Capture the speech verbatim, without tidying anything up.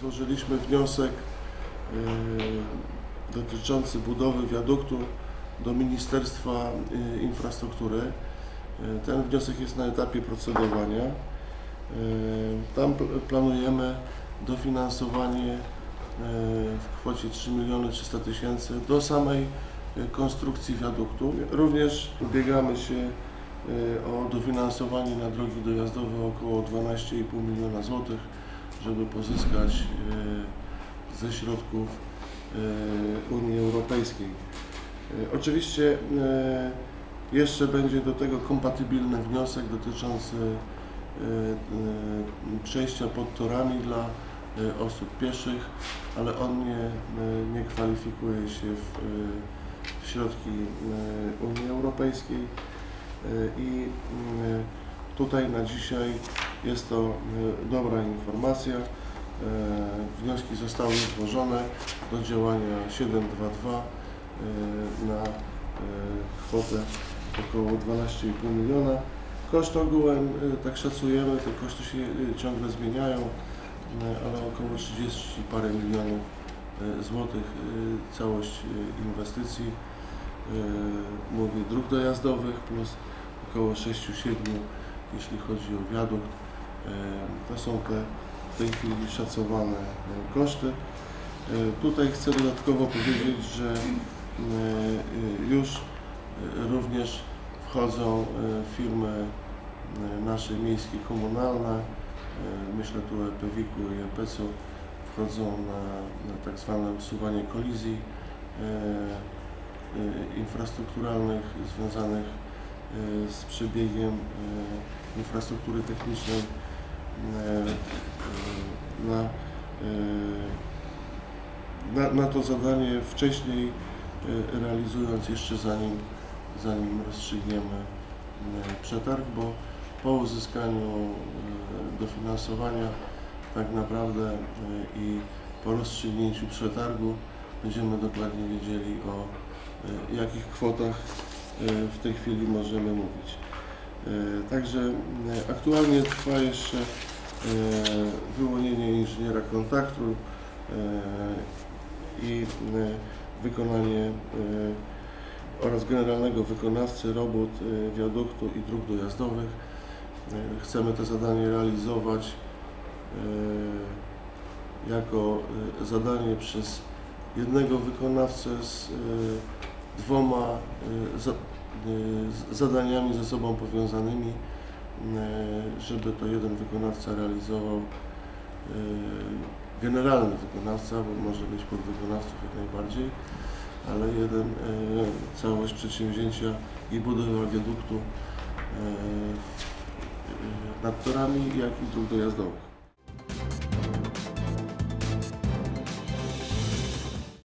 Złożyliśmy wniosek dotyczący budowy wiaduktu do Ministerstwa Infrastruktury. Ten wniosek jest na etapie procedowania. Tam planujemy dofinansowanie w kwocie trzy miliony trzysta tysięcy do samej konstrukcji wiaduktu. Również ubiegamy się o dofinansowanie na drogi dojazdowe około dwanaście i pół miliona złotych, żeby pozyskać ze środków Unii Europejskiej. Oczywiście jeszcze będzie do tego kompatybilny wniosek dotyczący przejścia pod torami dla osób pieszych, ale on nie, nie kwalifikuje się w, w środki Unii Europejskiej i tutaj na dzisiaj jest to dobra informacja. Wnioski zostały złożone do działania siedem dwa dwa na kwotę około dwanaście i pół miliona. Koszt ogółem, tak szacujemy, te koszty się ciągle zmieniają, ale około trzydzieści parę milionów złotych całość inwestycji. Mówię dróg dojazdowych plus około sześć siedem, jeśli chodzi o wiadukt. To są te w tej chwili szacowane koszty. Tutaj chcę dodatkowo powiedzieć, że już również wchodzą firmy nasze miejskie, komunalne, myślę tu o EPWiK-u i EPC-u, wchodzą na, na tak zwane usuwanie kolizji infrastrukturalnych związanych z przebiegiem infrastruktury technicznej na, na, na to zadanie wcześniej, realizując jeszcze zanim, zanim rozstrzygniemy przetarg, bo po uzyskaniu dofinansowania tak naprawdę i po rozstrzygnięciu przetargu będziemy dokładnie wiedzieli, o jakich kwotach w tej chwili możemy mówić. Także aktualnie trwa jeszcze wyłonienie inżyniera kontaktu i wykonanie oraz generalnego wykonawcy robót wiaduktu i dróg dojazdowych. Chcemy to zadanie realizować jako zadanie przez jednego wykonawcę z dwoma zadaniami ze sobą powiązanymi, żeby to jeden wykonawca realizował, generalny wykonawca, bo może mieć podwykonawców jak najbardziej, ale jeden całość przedsięwzięcia i budowa wiaduktu nad torami, jak i dróg dojazdowych.